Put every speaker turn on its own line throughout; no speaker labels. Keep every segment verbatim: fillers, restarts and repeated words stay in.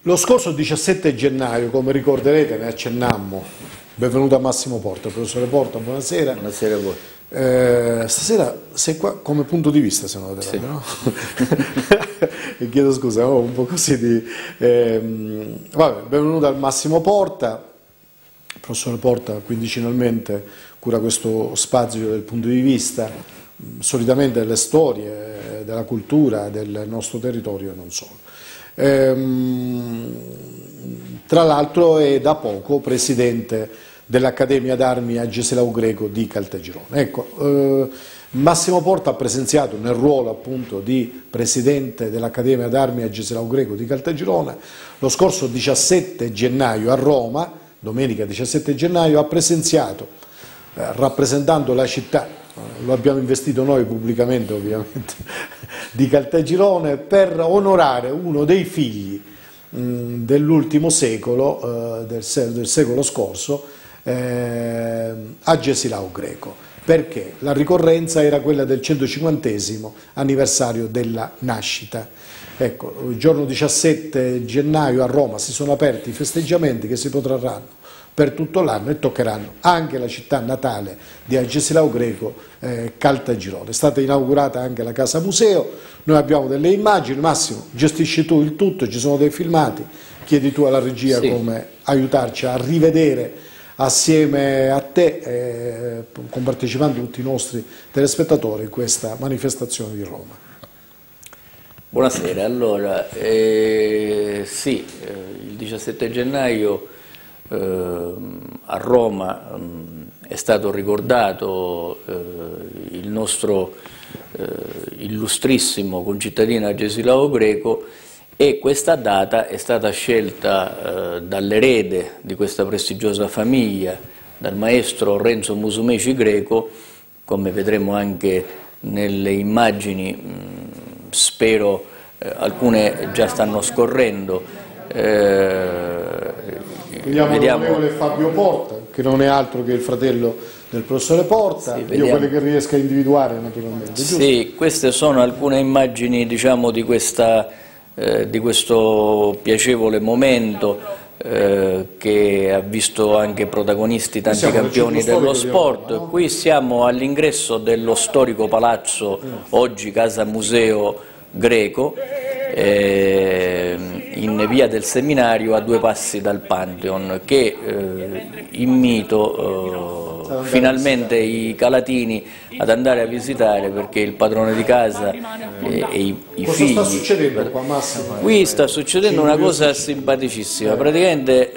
Lo scorso diciassette gennaio, come ricorderete, ne accennammo, benvenuto a Massimo Porta, professore Porta, buonasera.
Buonasera a voi.
Eh, stasera sei qua come punto di vista, se non lo sì. No? E chiedo scusa, ho un po' così di... Ehm, vabbè, benvenuto al Massimo Porta. Il professore Porta quindicinalmente cura questo spazio del punto di vista, solitamente delle storie, della cultura, del nostro territorio e non solo. Ehm, tra l'altro è da poco presidente dell'Accademia d'Armi Agesilao Greco di Caltagirone. Ecco, eh, Massimo Porta ha presenziato nel ruolo appunto di presidente dell'Accademia d'Armi Agesilao Greco di Caltagirone lo scorso diciassette gennaio a Roma, domenica diciassette gennaio, ha presenziato eh, rappresentando la città, eh, lo abbiamo investito noi pubblicamente ovviamente, di Caltagirone per onorare uno dei figli mh, dell'ultimo secolo, eh, del, se del secolo scorso, Eh, Agesilao Greco, perché la ricorrenza era quella del centocinquantesimo anniversario della nascita. Ecco, il giorno diciassette gennaio a Roma si sono aperti i festeggiamenti che si protrarranno per tutto l'anno e toccheranno anche la città natale di Agesilao Greco, eh, Caltagirone. È stata inaugurata anche la casa museo, noi abbiamo delle immagini, Massimo gestisci tu il tutto, ci sono dei filmati, chiedi tu alla regia sì. come aiutarci a rivedere assieme a te, eh, compartecipando tutti i nostri telespettatori in questa manifestazione di Roma.
Buonasera, allora, eh, sì, eh, il diciassette gennaio eh, a Roma eh, è stato ricordato eh, il nostro eh, illustrissimo concittadino Agesilao Greco, e questa data è stata scelta eh, dall'erede di questa prestigiosa famiglia, dal maestro Renzo Musumeci Greco, come vedremo anche nelle immagini, mh, spero eh, alcune già stanno scorrendo. Eh,
vediamo l'onorevole Fabio Porta, che non è altro che il fratello del professore Porta, sì, io quelle che riesco a individuare naturalmente. Giusto?
Sì, queste sono alcune immagini, diciamo, di questa... Eh, di questo piacevole momento eh, che ha visto anche protagonisti tanti campioni dello sport. No? Qui siamo all'ingresso dello storico palazzo, oggi casa museo Greco, eh, in via del Seminario, a due passi dal Pantheon, che eh, invito eh, finalmente i calatini ad andare a visitare, perché il padrone di casa e, e i, i
cosa
figli...
sta succedendo qua, Massimo?
Qui sta succedendo una cosa simpaticissima, praticamente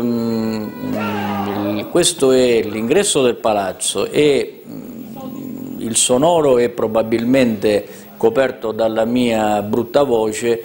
ehm, questo è l'ingresso del palazzo e mh, il sonoro è probabilmente coperto dalla mia brutta voce,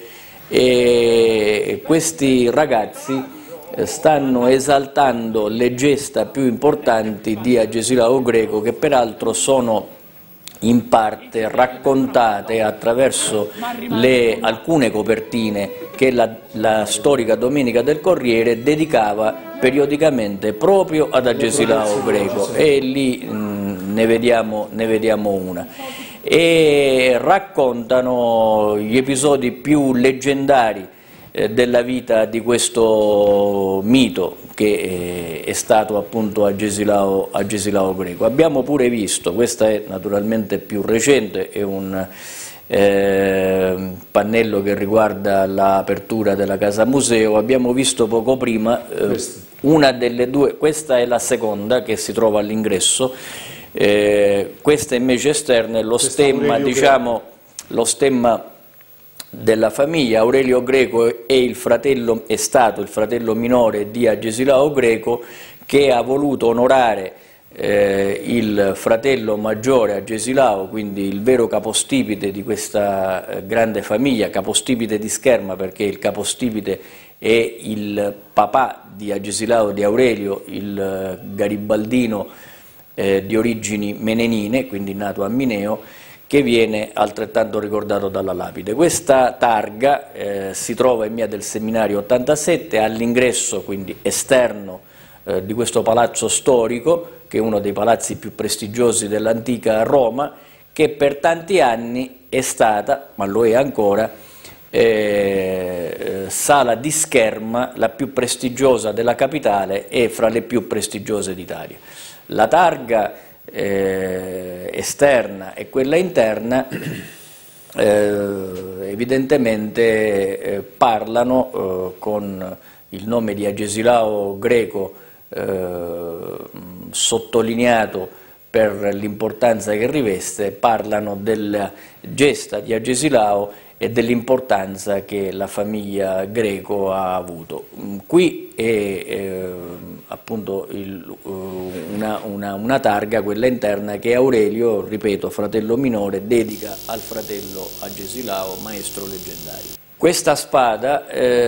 e questi ragazzi stanno esaltando le gesta più importanti di Agesilao Greco, che peraltro sono in parte raccontate attraverso le, alcune copertine che la, la storica Domenica del Corriere dedicava periodicamente proprio ad Agesilao Greco, e lì mh, ne vediamo, ne vediamo una. E raccontano gli episodi più leggendari eh, della vita di questo mito che eh, è stato appunto Agesilao, Agesilao Greco. Abbiamo pure visto, questa è naturalmente più recente, è un eh, pannello che riguarda l'apertura della casa museo, abbiamo visto poco prima eh, una delle due, questa è la seconda che si trova all'ingresso. Eh, questa invece esterna è lo stemma, diciamo, lo stemma della famiglia. Aurelio Greco è, il fratello, è stato il fratello minore di Agesilao Greco, che ha voluto onorare eh, il fratello maggiore Agesilao, quindi il vero capostipite di questa eh, grande famiglia, capostipite di scherma, perché il capostipite è il papà di Agesilao, di Aurelio, il eh, garibaldino Eh, di origini menenine, quindi nato a Mineo, che viene altrettanto ricordato dalla lapide. Questa targa eh, si trova in via del Seminario ottantasette, all'ingresso quindi esterno eh, di questo palazzo storico, che è uno dei palazzi più prestigiosi dell'antica Roma, che per tanti anni è stata, ma lo è ancora, eh, sala di scherma, la più prestigiosa della capitale e fra le più prestigiose d'Italia. La targa eh, esterna e quella interna eh, evidentemente eh, parlano eh, con il nome di Agesilao Greco eh, sottolineato per l'importanza che riveste, parlano della gesta di Agesilao e dell'importanza che la famiglia Greco ha avuto. Qui è eh, appunto il, una, una, una targa, quella interna, che Aurelio, ripeto, fratello minore, dedica al fratello Agesilao, maestro leggendario. Questa spada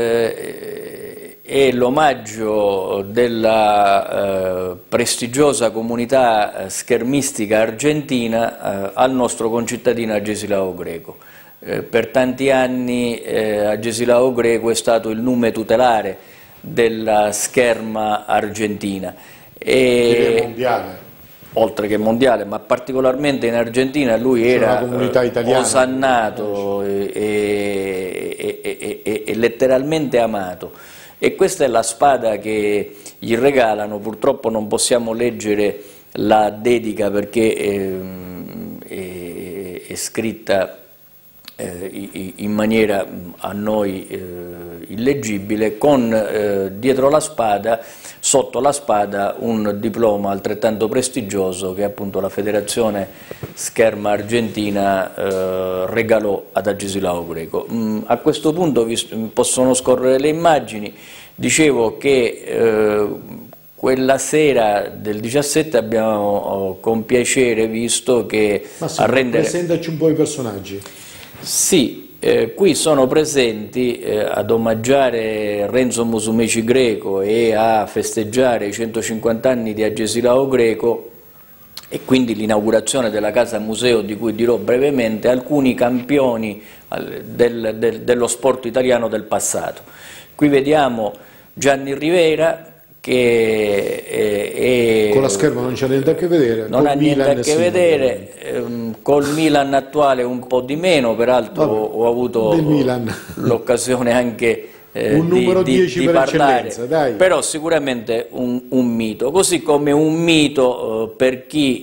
eh, è l'omaggio della eh, prestigiosa comunità schermistica argentina eh, al nostro concittadino Agesilao Greco. Eh, per tanti anni eh, Agesilao Greco è stato il nume tutelare della scherma argentina.
E mondiale.
Oltre che mondiale, ma particolarmente in Argentina lui era eh, osannato e, e, e, e, e letteralmente amato. E questa è la spada che gli regalano. Purtroppo non possiamo leggere la dedica perché è, è, è scritta eh, in maniera a noi eh, illeggibile, con eh, dietro la spada, sotto la spada, un diploma altrettanto prestigioso che appunto la Federazione Scherma Argentina eh, regalò ad Agesilao Greco. Mm, a questo punto vi, possono scorrere le immagini. Dicevo che eh, quella sera del diciassette abbiamo oh, con piacere visto che
Massimo, a rendere... presentaci un po' i personaggi.
Sì, eh, qui sono presenti eh, ad omaggiare Renzo Musumeci Greco e a festeggiare i centocinquanta anni di Agesilao Greco e quindi l'inaugurazione della casa museo, di cui dirò brevemente, alcuni campioni del, del, dello sport italiano del passato. Qui vediamo Gianni Rivera, che è, è,
con la scherma non c'ha niente a che vedere,
non ha niente a che vedere, ehm, col Milan attuale un po' di meno, peraltro Vabbè, ho avuto l'occasione anche eh,
un numero
di,
dieci
di,
per
di parlare,
eccellenza, dai.
Però sicuramente un, un mito, così come un mito eh, per chi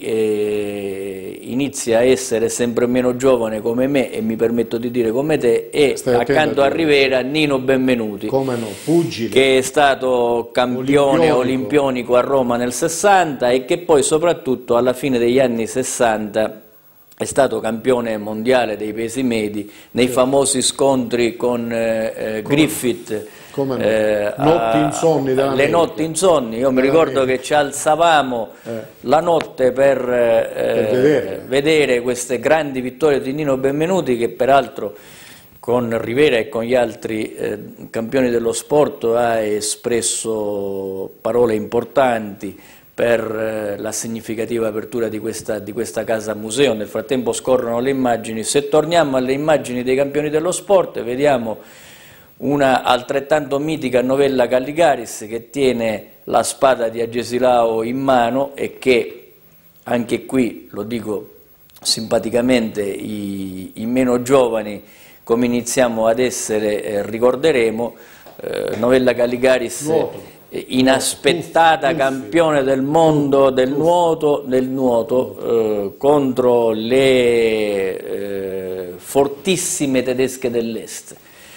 eh, inizia a essere sempre meno giovane come me, e mi permetto di dire come te, e accanto a Rivera Nino Benvenuti,
come no, pugile,
che è stato campione olimpionico. olimpionico a Roma nel sessanta e che poi soprattutto alla fine degli anni sessanta è stato campione mondiale dei pesi medi nei certo. famosi scontri con eh, Griffith,
come no? eh, notti insonni
le notti insonni. Io mi ricordo che ci alzavamo eh. la notte per, eh, per vedere. vedere queste grandi vittorie di Nino Benvenuti, che peraltro con Rivera e con gli altri eh, campioni dello sport ha espresso parole importanti per eh, la significativa apertura di questa, di questa casa museo. Nel frattempo scorrono le immagini. Se torniamo alle immagini dei campioni dello sport, vediamo una altrettanto mitica Novella Calligaris che tiene la spada di Agesilao in mano e che, anche qui, lo dico simpaticamente, i, i meno giovani, come iniziamo ad essere, eh, ricorderemo. eh, Novella Calligaris Nuoto. Inaspettata campione del mondo del nuoto, del nuoto eh, contro le eh, fortissime tedesche dell'est.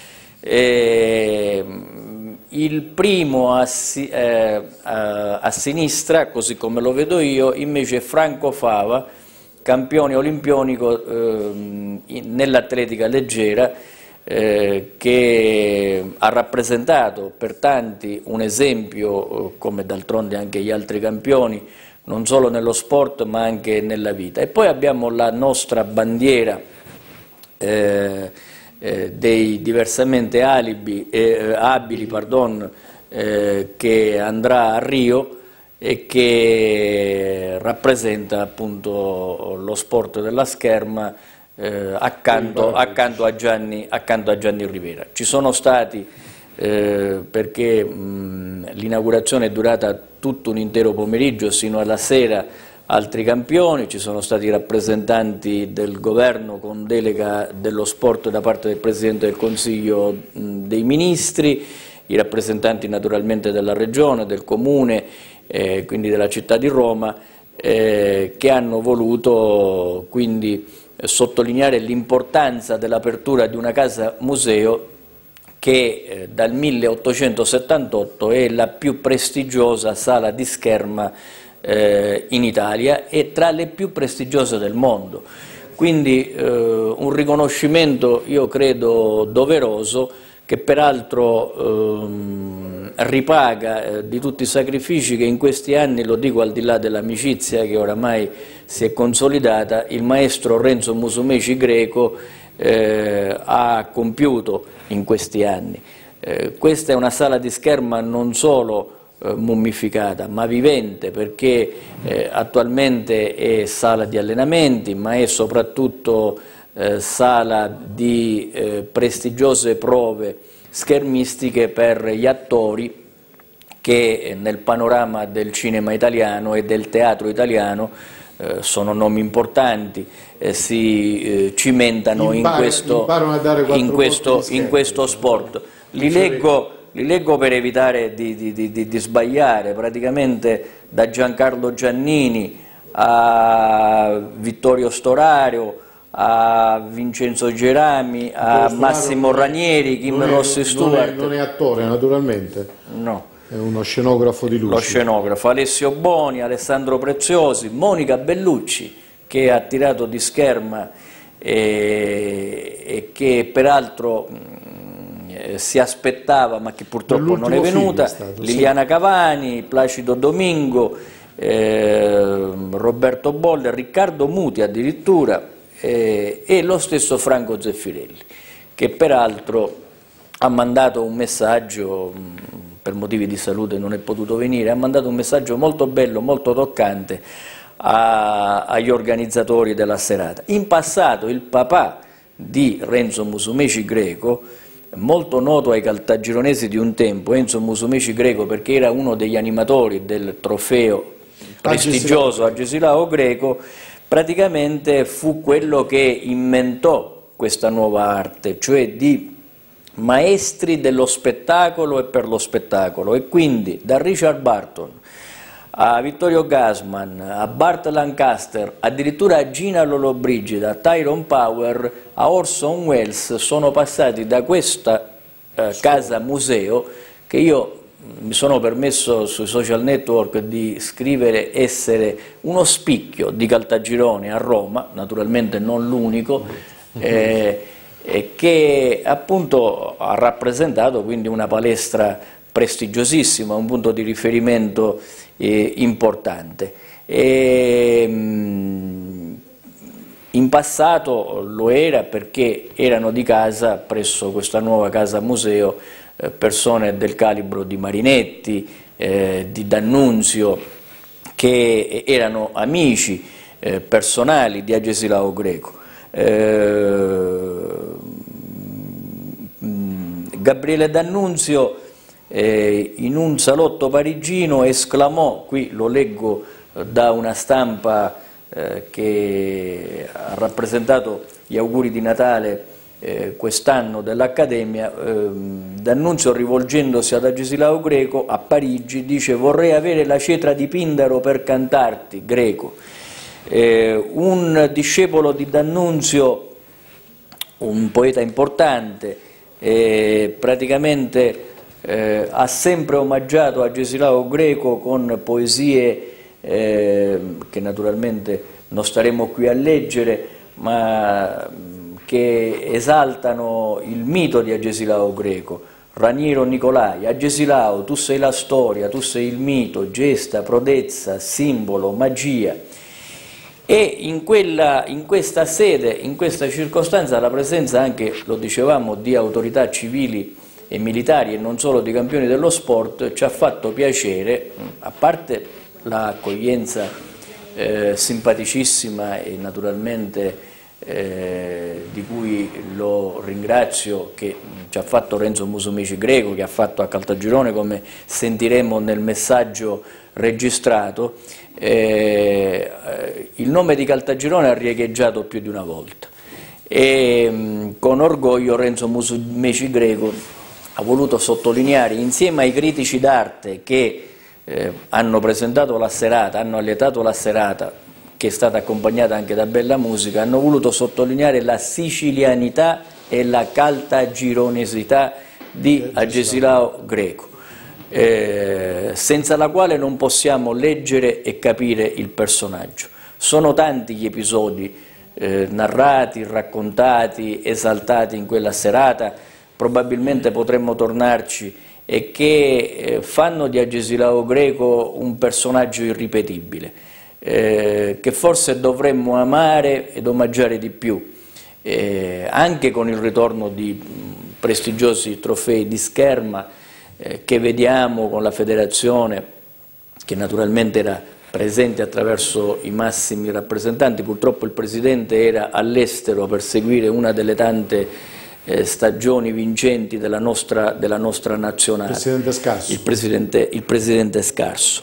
Eh, il primo a, eh, a, a sinistra, così come lo vedo io, invece è Franco Fava, campione olimpionico eh, nell'atletica leggera, Eh, che ha rappresentato per tanti un esempio, eh, come d'altronde anche gli altri campioni, non solo nello sport ma anche nella vita. E poi abbiamo la nostra bandiera eh, eh, dei diversamente alibi, eh, abili pardon, eh, che andrà a Rio e che rappresenta appunto lo sport della scherma, Eh, accanto, accanto, a Gianni, accanto a Gianni Rivera. Ci sono stati, eh, perché l'inaugurazione è durata tutto un intero pomeriggio, sino alla sera altri campioni, ci sono stati rappresentanti del governo con delega dello sport da parte del Presidente del Consiglio dei Ministri, i rappresentanti naturalmente della Regione, del Comune, eh, quindi della città di Roma, eh, che hanno voluto quindi sottolineare l'importanza dell'apertura di una casa museo che eh, dal milleottocentosettantotto è la più prestigiosa sala di scherma eh, in Italia e tra le più prestigiose del mondo. Quindi eh, un riconoscimento, io credo, doveroso, che peraltro ehm, ripaga eh, di tutti i sacrifici che in questi anni, lo dico al di là dell'amicizia che oramai si è consolidata, il maestro Renzo Musumeci Greco eh, ha compiuto in questi anni. Eh, questa è una sala di scherma non solo eh, mummificata, ma vivente, perché eh, attualmente è sala di allenamenti, ma è soprattutto Eh, sala di eh, prestigiose prove schermistiche per gli attori che eh, nel panorama del cinema italiano e del teatro italiano eh, sono nomi importanti, eh, si eh, cimentano
Impar
in questo, in questo, in questo sport. Li leggo, li leggo per evitare di, di, di, di sbagliare, praticamente da Giancarlo Giannini a Vittorio Storaro, a Vincenzo Gerami, a Massimo Ranieri, Kim Rossi Stuart.
Non è, non è attore, naturalmente.
No.
È uno scenografo di luce.
Lo scenografo, Alessio Boni, Alessandro Preziosi, Monica Bellucci, che ha tirato di scherma e, e che peraltro mh, si aspettava, ma che purtroppo non è venuta, è stato, Liliana sì. Cavani, Placido Domingo, eh, Roberto Bolle, Riccardo Muti addirittura, Eh, e lo stesso Franco Zeffirelli, che peraltro ha mandato un messaggio, mh, per motivi di salute non è potuto venire, ha mandato un messaggio molto bello, molto toccante a, agli organizzatori della serata. In passato il papà di Renzo Musumeci Greco, molto noto ai caltagironesi di un tempo, Enzo Musumeci Greco, perché era uno degli animatori del trofeo prestigioso Agesilao Greco, praticamente fu quello che inventò questa nuova arte, cioè di maestri dello spettacolo e per lo spettacolo, e quindi da Richard Burton a Vittorio Gassman, a Burt Lancaster, addirittura a Gina Lollobrigida, a Tyrone Power, a Orson Welles, sono passati da questa eh, casa museo che io mi sono permesso sui social network di scrivere essere uno spicchio di Caltagirone a Roma, naturalmente non l'unico, eh, eh, che appunto ha rappresentato quindi una palestra prestigiosissima, un punto di riferimento eh, importante. E, mh, in passato lo era perché erano di casa presso questa nuova casa museo persone del calibro di Marinetti, eh, di D'Annunzio, che erano amici eh, personali di Agesilao Greco. Eh, Gabriele D'Annunzio eh, in un salotto parigino esclamò, qui lo leggo da una stampa eh, che ha rappresentato gli auguri di Natale Eh, quest'anno dell'Accademia, eh, D'Annunzio, rivolgendosi ad Agesilao Greco a Parigi, dice: vorrei avere la cetra di Pindaro per cantarti, Greco. Eh, un discepolo di D'Annunzio, un poeta importante, eh, praticamente eh, ha sempre omaggiato Agesilao Greco con poesie eh, che naturalmente non staremo qui a leggere, ma che esaltano il mito di Agesilao Greco. Raniero Nicolai: Agesilao, tu sei la storia, tu sei il mito, gesta, prodezza, simbolo, magia. E in, quella, in questa sede, in questa circostanza, la presenza anche, lo dicevamo, di autorità civili e militari e non solo di campioni dello sport ci ha fatto piacere, a parte l'accoglienza eh, simpaticissima e naturalmente Eh, di cui lo ringrazio, che ci ha fatto Renzo Musumeci Greco, che ha fatto a Caltagirone, come sentiremo nel messaggio registrato, eh, il nome di Caltagirone ha riecheggiato più di una volta e mh, con orgoglio Renzo Musumeci Greco ha voluto sottolineare, insieme ai critici d'arte che eh, hanno presentato la serata, hanno allietato la serata, che è stata accompagnata anche da bella musica, hanno voluto sottolineare la sicilianità e la caltagironesità di Agesilao Greco, eh, senza la quale non possiamo leggere e capire il personaggio. Sono tanti gli episodi eh, narrati, raccontati, esaltati in quella serata, probabilmente potremmo tornarci, e che eh, fanno di Agesilao Greco un personaggio irripetibile, eh, che forse dovremmo amare ed omaggiare di più, eh, anche con il ritorno di mh, prestigiosi trofei di scherma eh, che vediamo con la federazione, che naturalmente era presente attraverso i massimi rappresentanti. Purtroppo il Presidente era all'estero per seguire una delle tante eh, stagioni vincenti della nostra, della nostra nazionale,
Presidente Scarso.
il Presidente, il Presidente Scarso.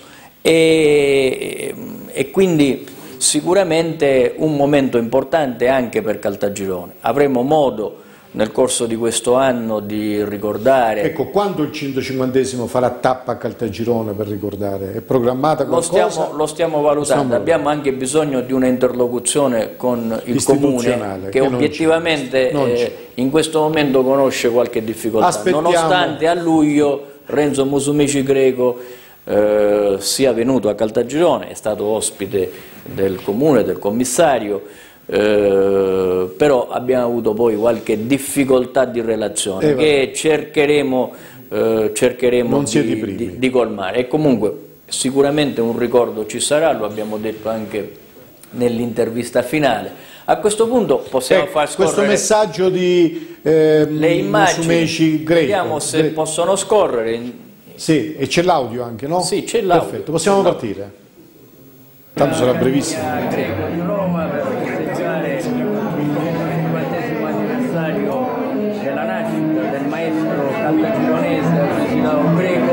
E, e quindi sicuramente un momento importante anche per Caltagirone. Avremo modo nel corso di questo anno di ricordare.
Ecco, quando il centocinquantesimo farà tappa a Caltagirone per ricordare? È programmata qualcosa?
Lo stiamo, lo stiamo valutando, stiamo... abbiamo anche bisogno di una interlocuzione con il Comune che, che obiettivamente eh, in questo momento conosce qualche difficoltà. Aspettiamo. Nonostante a luglio Renzo Musumeci Greco eh, sia venuto a Caltagirone, è stato ospite del Comune, del commissario, Eh, però abbiamo avuto poi qualche difficoltà di relazione eh, che cercheremo, eh, cercheremo di, di, di colmare, e comunque sicuramente un ricordo ci sarà, lo abbiamo detto anche nell'intervista finale. A questo punto possiamo eh, far scorrere
questo messaggio di eh,
le immagini,
Greco.
Vediamo se Greco. possono scorrere.
Sì, e c'è l'audio anche, no?
Sì, c'è l'audio.
Perfetto, possiamo partire. Tanto sarà brevissimo.
In Roma per festeggiare il cinquantesimo anniversario della nascita del maestro caltagironese Agesilao Greco,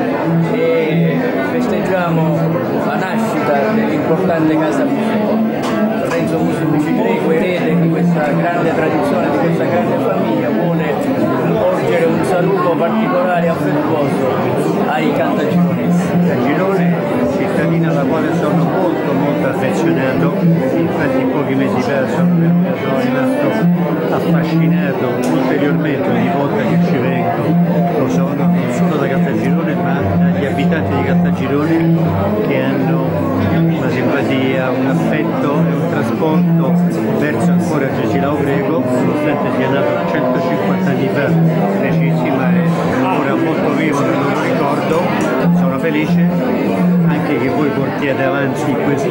e festeggiamo la nascita dell'importante casa museo. Renzo Musumeci Greco, erede di questa grande tradizione, di questa grande famiglia, vuole porgere un saluto particolare e affettuoso ai caltagironesi.
Caltagirone, cittadina alla quale sono molto molto affezionato, infatti pochi mesi fa sono, sono rimasto affascinato ulteriormente ogni volta che ci vengo, lo sono non solo da Caltagirone ma dagli abitanti di Caltagirone, che hanno una simpatia, un affetto e un trasporto verso ancora Agesilao Greco, nonostante sia nato centocinquanta anni fa precisi, ma è ancora molto vivo nel loro ricordo. Sono felice anche che voi portiate avanti questo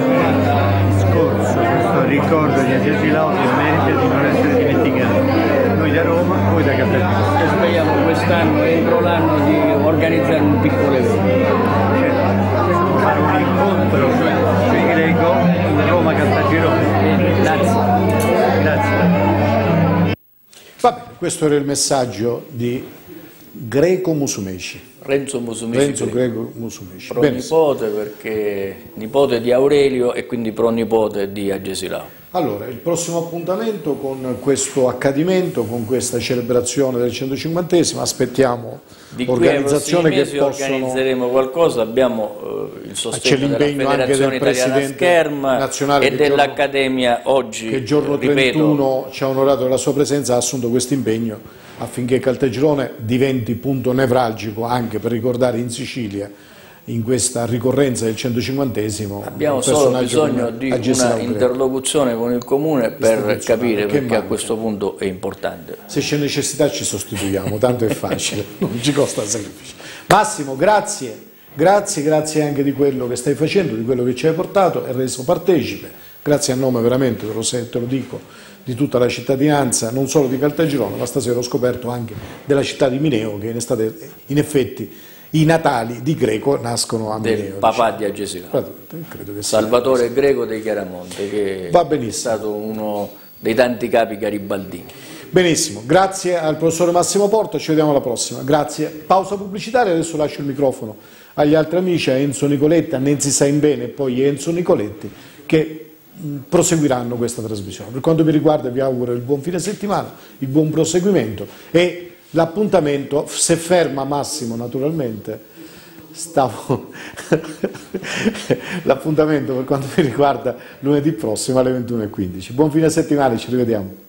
discorso, questo ricordo di Agesilao, che merita di non essere dimenticato. Noi da Roma, voi da Caltagirone.
E speriamo quest'anno, entro l'anno, di organizzare un piccolo evento.
Certo, fare un incontro sui Greco in Roma Caltagirone.
Grazie.
Grazie.
Va bene, questo era il messaggio di Greco Musumeci.
Renzo Musumeci
Renzo Greco Musumeci.
Pronipote, perché nipote di Aurelio e quindi pronipote di Agesilao.
Allora, il prossimo appuntamento con questo accadimento, con questa celebrazione del centocinquantesimo, aspettiamo
di
organizzazioni che possono...
organizzeremo qualcosa, abbiamo eh, il sostegno della Federazione Italiana Scherma e dell'Accademia oggi,
che giorno
ripeto,
trentuno ci ha onorato della sua presenza, ha assunto questo impegno affinché Caltagirone diventi punto nevralgico anche per ricordare in Sicilia, in questa ricorrenza del centocinquantesimo.
Abbiamo solo bisogno di una interlocuzione con il Comune per capire, perché manca. A questo punto è importante.
Se c'è necessità ci sostituiamo, tanto è facile, non ci costa sacrificio. Massimo, grazie, grazie, grazie anche di quello che stai facendo, di quello che ci hai portato e reso partecipe, grazie a nome veramente, te lo, te lo dico, di tutta la cittadinanza, non solo di Caltagirone, ma stasera ho scoperto anche della città di Mineo, che in, estate, in effetti i natali di Greco nascono a Mineo.
Del papà di Agesilao, Salvatore Greco dei Chiaramonte, che
Va
è stato uno dei tanti capi garibaldini.
Benissimo, grazie al professore Massimo Porta, ci vediamo alla prossima. Grazie. Pausa pubblicitaria, adesso lascio il microfono agli altri amici, a Enzo Nicoletti, a Nenzi Saimbene e poi Enzo Nicoletti, che mh, proseguiranno questa trasmissione. Per quanto mi riguarda vi auguro il buon fine settimana, il buon proseguimento e l'appuntamento, se ferma Massimo naturalmente, stavo l'appuntamento per quanto mi riguarda lunedì prossimo alle ventuno e quindici. Buon fine settimana, ci rivediamo.